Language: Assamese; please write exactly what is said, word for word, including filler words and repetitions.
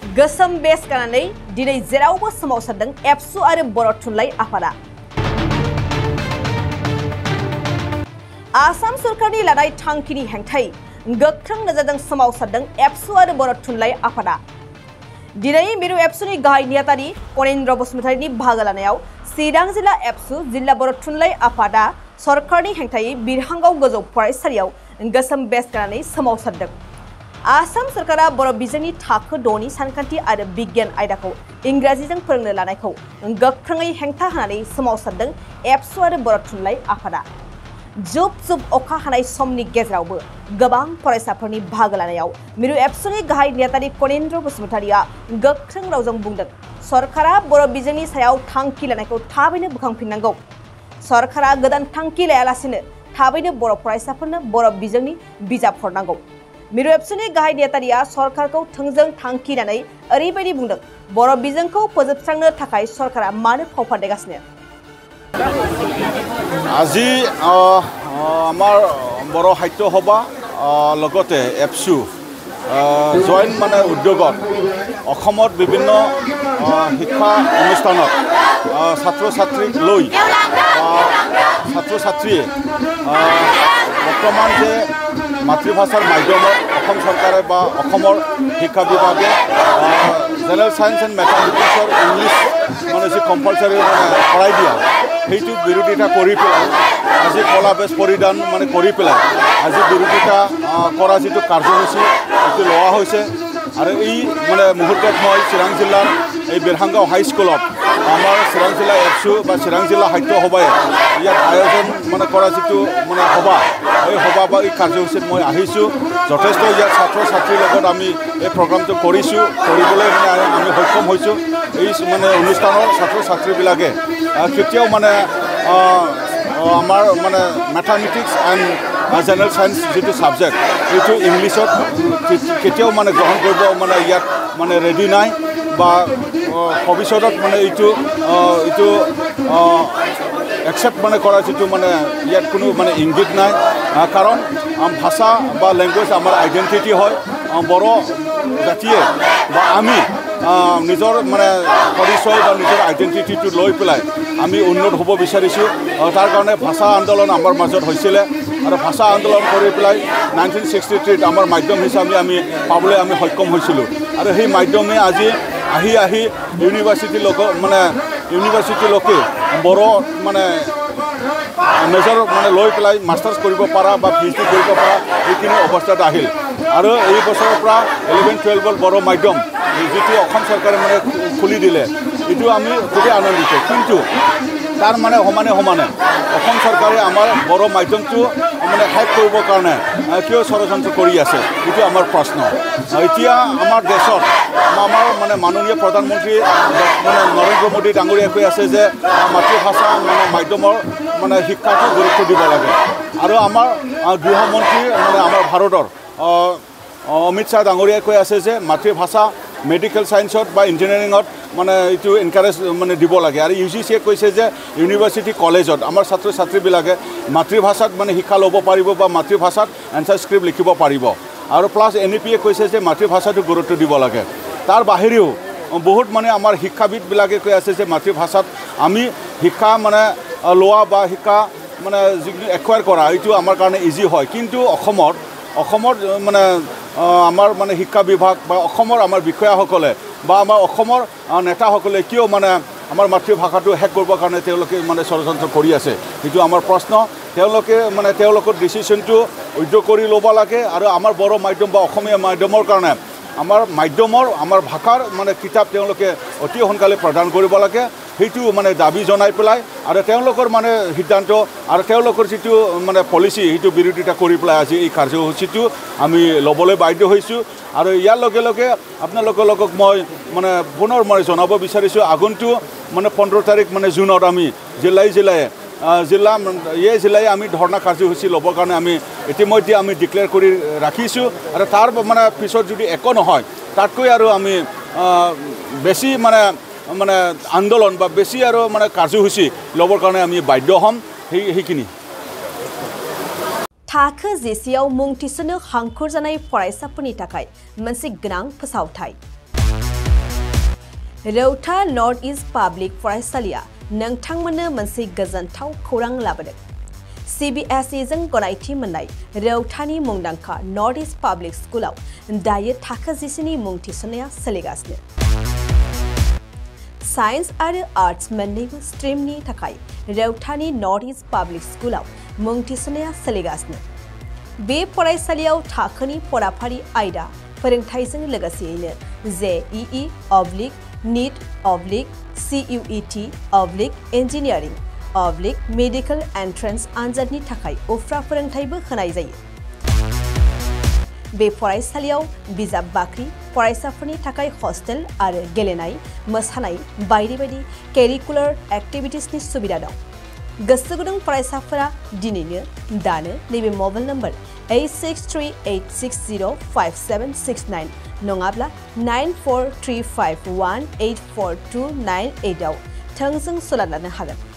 गोसोम बेस गाननानै दिनै जेरावबो सोमावसारदों एबसु आरो बर' थुनलाइ आफादा आसाम सरकारनि लानाय थांखिनि हेंथायै गोख्रों नोजोरजों सोमावसारदों एबसु आरो बर' थुनलाइ आफादा दिनै मिरु एबसुनि गाहाय नेहाथारि कनेन्द्र बसुमतारीनि बाहागो लानायाव चिरां जिल्ला एबसु जिल्ला बर' थुनलाइ आफादा सरकारनि हेंथायै बिरहांगाव गोजौ फरायसालियाव गोसोम बेस गाननानै सोमावसारदों आसाम सरकारा बर' बिजोंनि थाखो द'नि सानखान्थि आरो बिगियान आयदाखौ इंराजिजों फोरोंनो लानायखौ गोख्रोङै हेंथा होनानै सोमावसारदों एबसु आरो बर' थुनलाइ आफादा जुब जुब अखा हानाय समनि गेजेरावबो गोबां फरायसाफोरनि बाहागो लानायाव मिरु एबसुनि गाहाय नेहाथारि कनेन्द्र बसुमतारीया गोख्रों रावजों बुंदों सरकारा बर' बिजोंनि सायाव थांखि लानायखौ थाबैनो बोखांफिननांगौ सरकारा गोदान थांखि लायालासेनो थाबैनो बर' फरायसाफोरनो बर' बिजोंनि बिजाब हरनांगौ मिरु एबसुनि गाहाय नेहाथारिया सरकारखौ थोंजों थांखि लानानै ओरैबायदि बुंदों बर' बिजोंखौ फोजोबस्रांनो थाखाय सरकारा मानो फाव फान्दायगासिनो আজি আমাৰ বৰ সাহিত্য সভা লগতে এবসু জইণ্ট মানে উদ্যোগত অসমত বিভিন্ন শিক্ষা অনুষ্ঠানত ছাত্ৰ ছাত্ৰীক লৈ ছাত্ৰ ছাত্ৰীয়ে বৰ্তমান যে মাতৃভাষাৰ মাধ্যমত অসম চৰকাৰে বা অসমৰ শিক্ষা বিভাগে জেনেৰেল সায়েন্স এণ্ড মেথামেটিক্সৰ ইংলিছ মানে যে কম্পালচাৰি মানে কৰাই দিয়া সেইটো বিৰোধিতা কৰি পেলাই আজি কলা বেচ পৰিধান মানে কৰি পেলাই আজি বিৰোধিতা কৰা যিটো কাৰ্যসূচী সেইটো লোৱা হৈছে আৰু এই মানে মুহূৰ্তত মই চিৰাং জিলাৰ এই বিৰহাংগাঁও হাইস্কুলত আমাৰ চিৰাং জিলা এবসু বা চিৰাং জিলা সাহিত্য সভাই ইয়াত আয়োজন মানে কৰা যিটো মানে সভা এই সভা বা এই কাৰ্যসূচীত মই আহিছোঁ যথেষ্ট ইয়াত ছাত্ৰ ছাত্ৰীৰ লগত আমি এই প্ৰগ্ৰামটো কৰিছোঁ কৰিবলৈ মানে আমি সক্ষম হৈছোঁ এই মানে অনুষ্ঠানৰ ছাত্ৰ ছাত্ৰীবিলাকে কেতিয়াও মানে আমাৰ মানে মেথামেটিক্স এণ্ড জেনেৰেল সায়েন্স যিটো ছাবজেক্ট এইটো ইংলিছত কেতিয়াও মানে গ্ৰহণ কৰিব মানে ইয়াত মানে ৰেডি নাই বা ভৱিষ্যতত মানে এইটো এইটো একচেপ্ট মানে কৰা যিটো মানে ইয়াত কোনো মানে ইংগিত নাই কাৰণ ভাষা বা লেংগুৱেজ আমাৰ আইডেণ্টিটি হয় বড়ো জাতিয়ে বা আমি নিজৰ মানে পৰিচয় বা নিজৰ আইডেণ্টিটিটো লৈ পেলাই আমি উন্নত হ'ব বিচাৰিছোঁ তাৰ কাৰণে ভাষা আন্দোলন আমাৰ মাজত হৈছিলে আৰু ভাষা আন্দোলন কৰি পেলাই নাইনটিন ছিক্সটি থ্ৰীত আমাৰ মাধ্যম হিচাপে আমি পাবলৈ আমি সক্ষম হৈছিলোঁ আৰু সেই মাধ্যমে আজি আহি আহি ইউনিভাৰ্চিটিৰ লগত মানে ইউনিভাৰ্চিটিলৈকে বড়ো মানে মেজৰ মানে লৈ পেলাই মাষ্টাৰ্ছ কৰিব পৰা বা পি এইচ ডি কৰিব পৰা এইখিনি অৱস্থাত আহিল আৰু এই বছৰৰ পৰা ইলেভেন টুৱেলভৰ বড়ো মাধ্যম যিটো অসম চৰকাৰে মানে খুলি দিলে এইটো আমি খুবেই আনন্দিত কিন্তু তাৰ মানে সমানে সমানে অসম চৰকাৰে আমাৰ বড়ো মাধ্যমটো মানে শেষ কৰিবৰ কাৰণে কিয় ষড়যন্ত্ৰ কৰি আছে এইটো আমাৰ প্ৰশ্ন এতিয়া আমাৰ দেশত আমাৰ মানে মাননীয় প্ৰধানমন্ত্ৰী মানে নৰেন্দ্ৰ মোদী ডাঙৰীয়াই কৈ আছে যে মাতৃভাষা মানে মাধ্যমৰ মানে শিক্ষাটো গুৰুত্ব দিব লাগে আৰু আমাৰ গৃহমন্ত্ৰী মানে আমাৰ ভাৰতৰ অমিত শ্বাহ ডাঙৰীয়াই কৈ আছে যে মাতৃভাষা মেডিকেল সায়েন্সত বা ইঞ্জিনিয়াৰিঙত মানে এইটো এনকাৰেজ মানে দিব লাগে আৰু ইউ জি চিয়ে কৈছে যে ইউনিভাৰ্চিটি কলেজত আমাৰ ছাত্ৰ ছাত্ৰীবিলাকে মাতৃভাষাত মানে শিক্ষা ল'ব পাৰিব বা মাতৃভাষাত এনচাৰ স্ক্ৰিপ্ট লিখিব পাৰিব আৰু প্লাছ এন ই পিয়ে কৈছে যে মাতৃভাষাটো গুৰুত্ব দিব লাগে তাৰ বাহিৰেও বহুত মানে আমাৰ শিক্ষাবিদবিলাকে কৈ আছে যে মাতৃভাষাত আমি শিক্ষা মানে লোৱা বা শিক্ষা মানে যিখিনি একুৱায়াৰ কৰা এইটো আমাৰ কাৰণে ইজি হয় কিন্তু অসমত অসমৰ মানে আমাৰ মানে শিক্ষা বিভাগ বা অসমৰ আমাৰ বিষয়াসকলে বা আমাৰ অসমৰ নেতাসকলে কিয় মানে আমাৰ মাতৃভাষাটো শেষ কৰিবৰ কাৰণে তেওঁলোকে মানে ষড়যন্ত্ৰ কৰি আছে সেইটো আমাৰ প্ৰশ্ন তেওঁলোকে মানে তেওঁলোকৰ ডিচিশ্যনটো উদ্যোগ কৰি ল'ব লাগে আৰু আমাৰ বড়ো মাধ্যম বা অসমীয়া মাধ্যমৰ কাৰণে আমাৰ মাধ্যমৰ আমাৰ ভাষাৰ মানে কিতাপ তেওঁলোকে অতি সোনকালে প্ৰদান কৰিব লাগে সেইটো মানে দাবী জনাই পেলাই আৰু তেওঁলোকৰ মানে সিদ্ধান্ত আৰু তেওঁলোকৰ যিটো মানে পলিচি সেইটো বিৰোধিতা কৰি পেলাই আজি এই কাৰ্যসূচীটো আমি ল'বলৈ বাধ্য হৈছোঁ আৰু ইয়াৰ লগে লগে আপোনালোকৰ লগত মই মানে পুনৰ মই জনাব বিচাৰিছোঁ আগন্তুক মানে পোন্ধৰ তাৰিখ মানে জুনত আমি জিলাই জিলাই জিলা এই জিলাই আমি ধৰ্ণা কাৰ্যসূচী ল'বৰ কাৰণে আমি ইতিমধ্যে আমি ডিক্লেয়াৰ কৰি ৰাখিছোঁ আৰু তাৰ মানে পিছত যদি একো নহয় তাতকৈ আৰু আমি বেছি মানে মানে আন্দোলন বা বেছি আৰু মানে কাৰ্যসূচী ল'বৰ কাৰণে আমি বাধ্য হ'ম সেই সেইখিনি थाखो जिसेआव मुं थिसननो हांखुर जानाय फरायसाफोरनि थाखाय मोनसे गोनां फोसावथाय रौता नर्थ इस्ट पाब्लिक फरायसालिया नोंथांमोननो मोनसे गोजोनथाव खौरां लाबोदों। C B S E जों गनायथि मोननाय रौतानि मुंदांखा नर्थ इस्ट पाब्लिक स्कुलाव दायो थाखो जिसेनि मुं थिसननाया सोलिगासिनो। साइन्स आरो आर्ट्स मोन्नैबो स्ट्रिमनि थाखाय रौतानि नर्थ इस्ट पाब्लिक स्कुलाव मुं थिसननाया सोलिगासिनो। बे फरायसालियाव थाखोनि फराफारि आयदा फोरोंथायजों लोगोसेयैनो जे इ इ oblique NEET oblique C U E T oblique engineering oblique medical entrance आनजादनि थाखाय उफ्रा फोरोंथायबो होनाय जायो। बे फरायसालियाव बिजाब बाख्रि, फरायसाफोरनि थाखाय हस्टेल आरो गेलेनाय, मोसानाय बायदि बायदि केरिकुलार एक्टिविटिसनि सुबिदा दं। गोसो गुदुं फरायसाफोरा दिनैनो दानो नैबे mobile number eight six three eight six zero five seven six nine नङाब्ला nine four three five one eight four two nine eight आव थोंजों सोलोंनो हागोन।